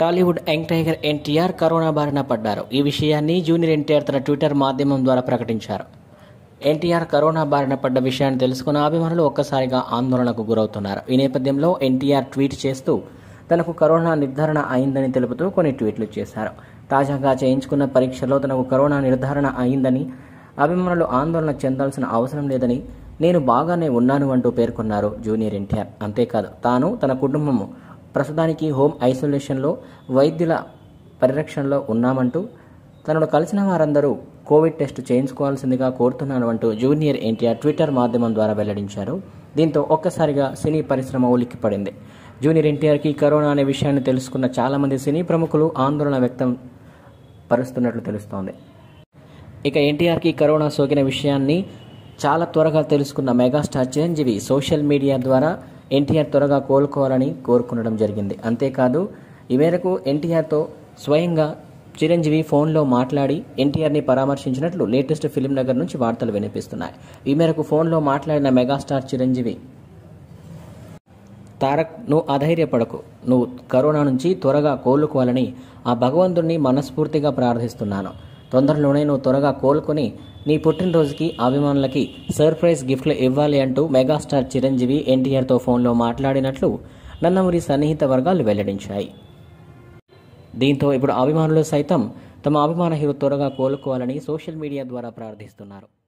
Tollywood young tiger NTR corona బారిన పడ్డారు. ఈ విషయాన్ని జూనియర్ ఎన్టీఆర్ తన ట్విట్టర్ మాధ్యమం ద్వారా ప్రకటించారు. ఎన్టీఆర్ కరోనా బారిన పడ్డ విషయాన్ని తెలుసుకున్న అభిమానులు ఒక్కసారిగా ఆందోళనకు గురవుతున్నారు. ఈ నేపథ్యంలో ఎన్టీఆర్ ట్వీట్ చేస్తూ తనకు కరోనా నిర్ధారణ అయిందని తెలుపుతూ కొన్ని ట్వీట్లు చేశారు. తాజాగా చేయించుకున్న పరీక్షలో తనకు కరోనా నిర్ధారణ అయిందని, అభిమానులు ఆందోళన చెందాల్సిన అవసరం లేదని, నేను బాగానే ఉన్నాను అంటూ పేర్కొన్నారు జూనియర్ ఎన్టీఆర్. అంతేకాదు, తాను తన కుటుంబము ప్రస్తుతానికి హోమ్ ఐసోలేషన్లో వైద్యుల పరిరక్షణలో ఉన్నామంటూ, తనను కలిసిన వారందరూ కోవిడ్ టెస్ట్ చేయించుకోవాల్సిందిగా కోరుతున్నాను అంటూ జూనియర్ ఎన్టీఆర్ ట్విట్టర్ మాధ్యమం ద్వారా వెల్లడించారు. దీంతో ఒక్కసారిగా సినీ పరిశ్రమ ఉలిక్కిపడింది. జూనియర్ ఎన్టీఆర్కి కరోనా అనే విషయాన్ని తెలుసుకున్న చాలామంది సినీ ప్రముఖులు ఆందోళన వ్యక్తం పరుస్తున్నట్లు తెలుస్తోంది. ఇక ఎన్టీఆర్కి కరోనా సోకిన విషయాన్ని చాలా త్వరగా తెలుసుకున్న మెగాస్టార్ చిరంజీవి సోషల్ మీడియా ద్వారా ఎన్టీఆర్ త్వరగా కోలుకోవాలని కోరుకునడం జరిగింది. అంతేకాదు, ఈ మేరకు ఎన్టీఆర్తో స్వయంగా చిరంజీవి ఫోన్లో మాట్లాడి ఎన్టీఆర్ని పరామర్శించినట్లు లేటెస్ట్ ఫిలిం నగర్ నుంచి వార్తలు వినిపిస్తున్నాయి. ఈ మేరకు ఫోన్లో మాట్లాడిన మెగాస్టార్ చిరంజీవి, తారక్, నువ్వు అధైర్యపడకు, నువ్వు కరోనా నుంచి త్వరగా కోలుకోవాలని ఆ భగవంతుడిని మనస్ఫూర్తిగా ప్రార్థిస్తున్నాను. తొందరలోనే నువ్వు త్వరగా కోలుకొని నీ పుట్టినరోజుకి అభిమానులకి సర్ప్రైజ్ గిఫ్ట్లు ఇవ్వాలి అంటూ మెగాస్టార్ చిరంజీవి ఎన్టీఆర్తో ఫోన్లో మాట్లాడినట్లు నందమూరి సన్నిహిత వర్గాలు వెల్లడించాయి. దీంతో ఇప్పుడు అభిమానులు సైతం తమ అభిమాన హీరో త్వరగా కోలుకోవాలని సోషల్ మీడియా ద్వారా ప్రార్థిస్తున్నారు.